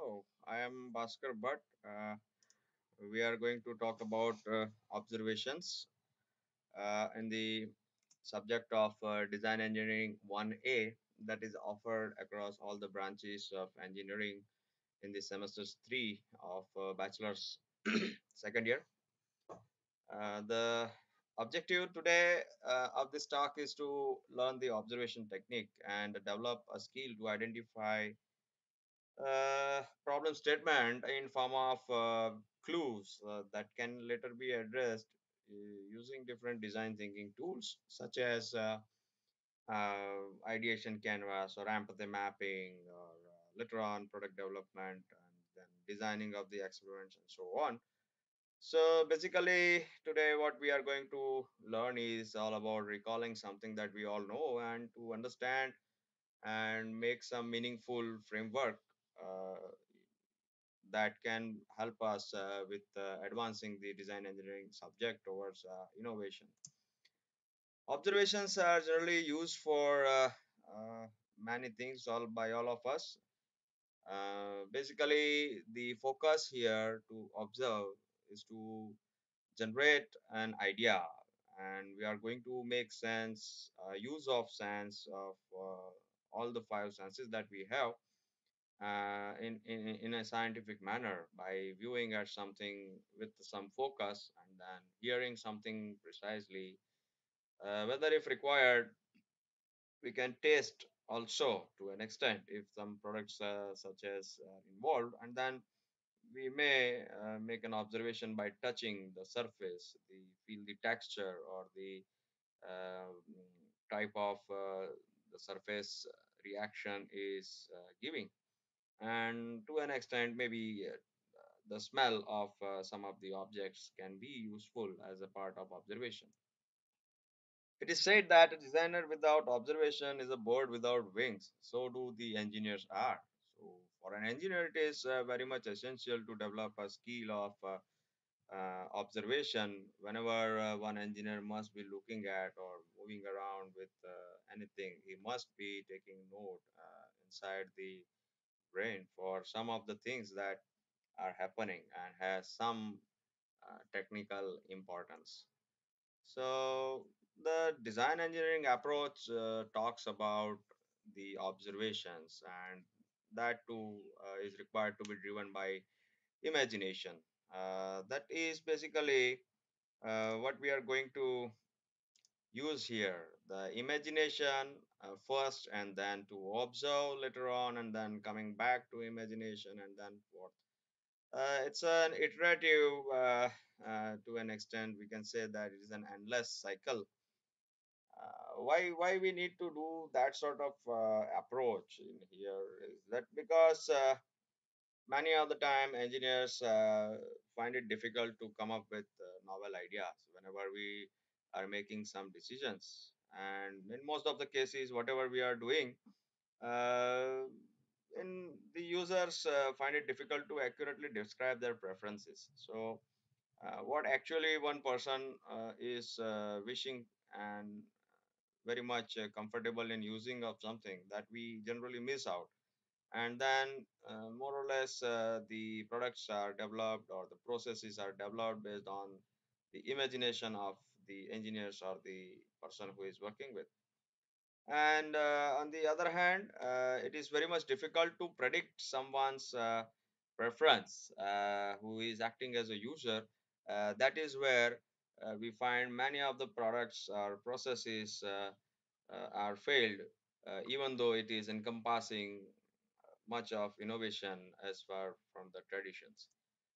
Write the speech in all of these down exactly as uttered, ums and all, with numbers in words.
Hello, I am Bhaskar Bhatt. Uh, we are going to talk about uh, observations uh, in the subject of uh, Design Engineering one A that is offered across all the branches of engineering in the semesters three of uh, bachelor's second year. Uh, the objective today uh, of this talk is to learn the observation technique and develop a skill to identify uh, problem statement in form of uh, clues uh, that can later be addressed uh, using different design thinking tools such as uh, uh, ideation canvas or empathy mapping or uh, later on product development and then designing of the experiments and so on. So basically today what we are going to learn is all about recalling something that we all know and to understand and make some meaningful framework uh, that can help us uh, with uh, advancing the design engineering subject towards uh, innovation. Observations are generally used for uh, uh, many things all by all of us. Uh, basically, the focus here to observe is to generate an idea, and we are going to make sense, uh, use of sense of uh, all the five senses that we have uh, in, in in a scientific manner by viewing at something with some focus and then hearing something precisely. Uh, whether if required, we can taste also to an extent if some products uh, such as uh, involved, and then we may uh, make an observation by touching the surface, the feel the texture or the uh, type of uh, the surface reaction is uh, giving, and to an extent maybe uh, the smell of uh, some of the objects can be useful as a part of observation. It is said that a designer without observation is a bird without wings. So do the engineers are. So for an engineer, it is uh, very much essential to develop a skill of uh, uh, observation whenever uh, one engineer must be looking at or moving around with uh, anything. He must be taking note uh, inside the brain for some of the things that are happening and has some uh, technical importance. So the design engineering approach uh, talks about the observations, and that too uh, is required to be driven by imagination. Uh, that is basically uh, what we are going to use here, the imagination uh, first and then to observe later on and then coming back to imagination and then forth. Uh, it's an iterative uh, uh, to an extent. We can say that it is an endless cycle. Uh, why why we need to do that sort of uh, approach in here is that because uh, many of the time engineers uh, find it difficult to come up with uh, novel ideas whenever we are making some decisions, and in most of the cases whatever we are doing, uh, in the users uh, find it difficult to accurately describe their preferences. So uh, what actually one person uh, is uh, wishing and very much uh, comfortable in using of something that we generally miss out, and then uh, more or less uh, the products are developed or the processes are developed based on the imagination of the engineers or the person who is working with. And uh, on the other hand, uh, it is very much difficult to predict someone's uh, preference uh, who is acting as a user. Uh, that is where uh, we find many of the products or processes uh, uh, are failed, uh, even though it is encompassing much of innovation as far from the traditions.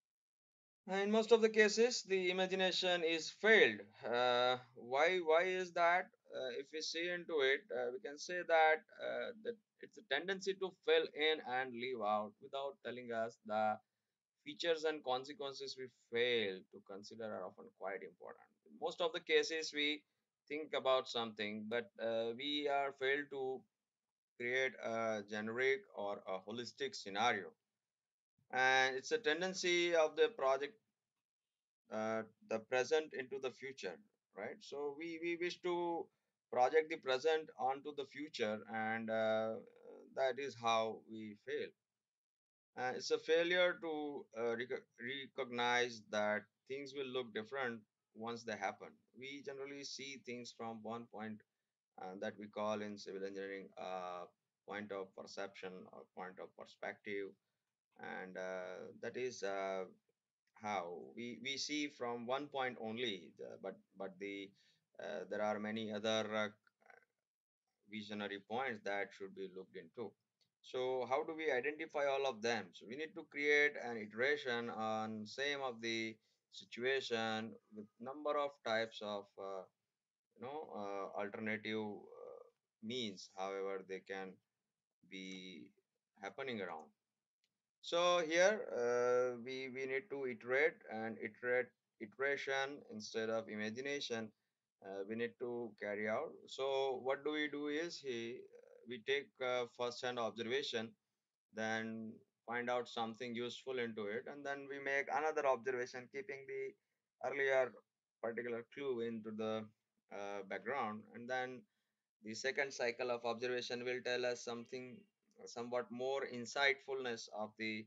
In most of the cases, the imagination is failed. Uh, why? Why is that? Uh, if we see into it, uh, we can say that uh, that it's a tendency to fill in and leave out without telling us the features and consequences we fail to consider are often quite important. In most of the cases, we think about something, but uh, we are failed to create a generic or a holistic scenario, and it's a tendency of the project uh, the present into the future, right? So we we wish to project the present onto the future, and uh, that is how we fail. Uh, it's a failure to uh, rec- recognize that things will look different once they happen. We generally see things from one point uh, that we call in civil engineering uh, point of perception or point of perspective, and uh, that is uh, how we, we see from one point only. The, but but the uh, there are many other uh, visionary points that should be looked into. So how do we identify all of them? So we need to create an iteration on same of the situation with number of types of uh, you know uh, alternative uh, means, however they can be happening around. So here uh, we we need to iterate and iterate iteration instead of imagination. Uh, we need to carry out. So what do we do is he we take uh, first hand observation, then find out something useful into it, and then we make another observation keeping the earlier particular clue into the uh, background, and then the second cycle of observation will tell us something somewhat more insightfulness of the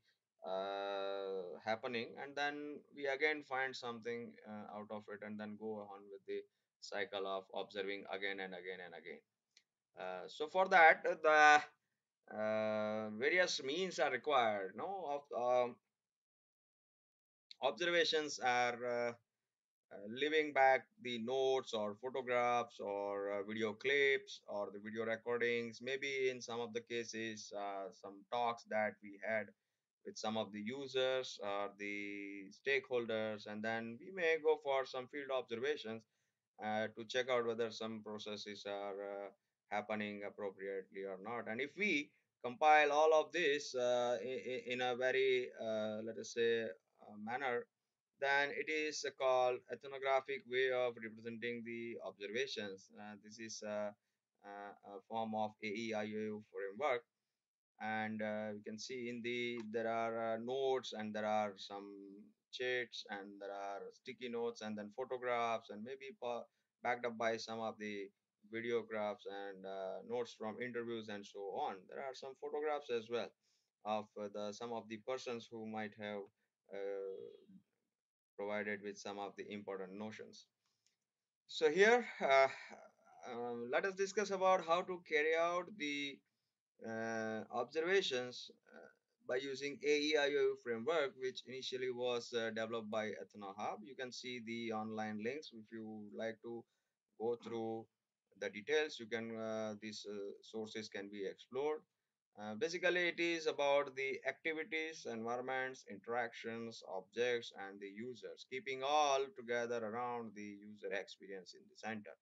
uh, happening, and then we again find something uh, out of it, and then go on with the cycle of observing again and again and again. Uh, so for that, uh, the uh, various means are required. No, of um, observations are uh, uh, leaving back the notes or photographs or uh, video clips or the video recordings, maybe in some of the cases uh, some talks that we had with some of the users or the stakeholders, and then we may go for some field observations uh, to check out whether some processes are uh, happening appropriately or not. And if we compile all of this uh, in, in a very uh, let us say uh, manner, then it is called ethnographic way of representing the observations. Uh, this is a, a, a form of A E I O U framework, and uh, we can see in the there are uh, notes, and there are some chats, and there are sticky notes, and then photographs, and maybe pa- backed up by some of the videographs and uh, notes from interviews and so on. There are some photographs as well of uh, the some of the persons who might have uh, provided with some of the important notions. So here, uh, um, let us discuss about how to carry out the uh, observations uh, by using A E I O U framework, which initially was uh, developed by EthnoHub. You can see the online links if you like to go through the details. You can uh, these uh, sources can be explored. Uh, basically, it is about the activities, environments, interactions, objects, and the users, keeping all together around the user experience in the center.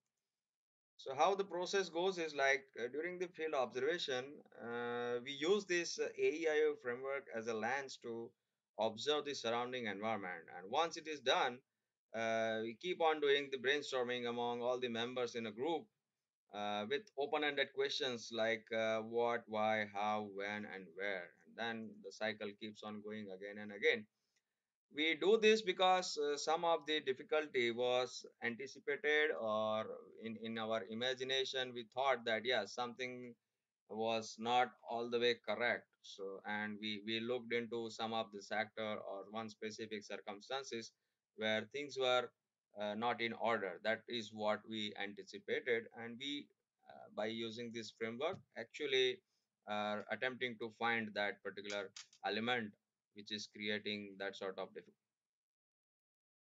So how the process goes is like uh, during the field observation, uh, we use this uh, A E I O framework as a lens to observe the surrounding environment. And once it is done, uh, we keep on doing the brainstorming among all the members in a group uh, with open-ended questions like uh, what, why, how, when, and where. And then the cycle keeps on going again and again. We do this because uh, some of the difficulty was anticipated, or in, in our imagination we thought that yes, something was not all the way correct. So and we we looked into some of the sector or one specific circumstances where things were uh, not in order. That is what we anticipated, and we uh, by using this framework actually are attempting to find that particular element which is creating that sort of difficulty.